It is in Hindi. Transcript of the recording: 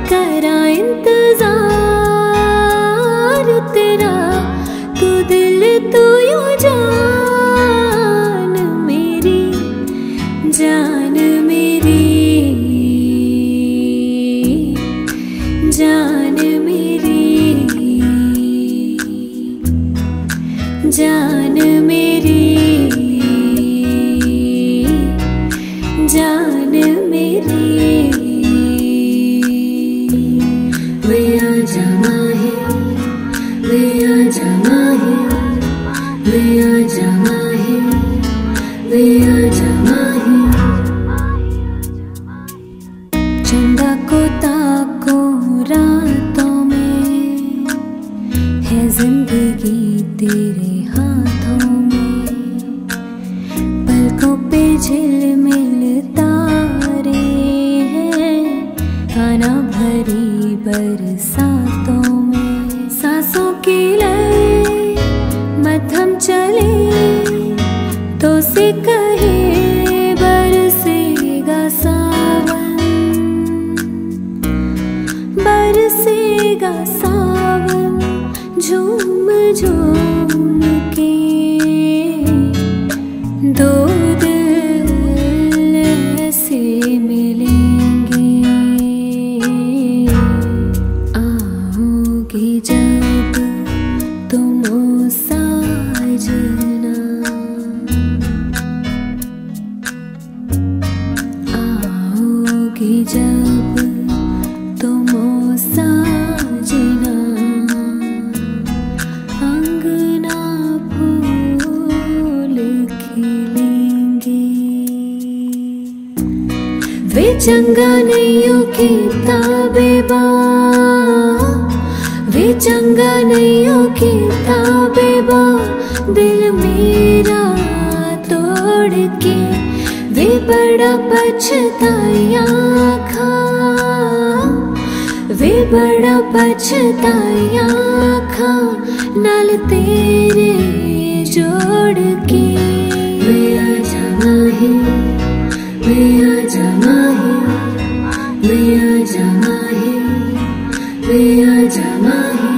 करा इंतजार तेरा, तू दिल तू यूं जान मेरी, जान मेरी, जान मेरी, जान मेरी, जान मेरी। वे आजा माही, वे आजा माही, वे आजा माही, वे आजा माही। चंदा को ताको रातों में, है जिंदगी तेरे हाथों में, पलकों पे झिलमिल तारे हैं, खाना भरी बरसातों में। सांसों की लय मध्यम चले तो से कहे बरसेगा सावन, बरसेगा सावन। झूम झूम के दो दिल ऐसे मिलेंगे, आओगे जब तुम ओ साजना, आओगे जब तुम ओ साजना, अंगना फूल खिलेंगे। वे चंगा नैयों की ताबेबा, वे चंगा नैयों की ताबेबा, दिल मेरा तोड़ के वे बड़ा पछताया खा, वे बड़ा पछताया खा, नाल तेरे जोड़ के। वे आजा माही, वे आजा माही, वे आजा माही, वे आजा माही।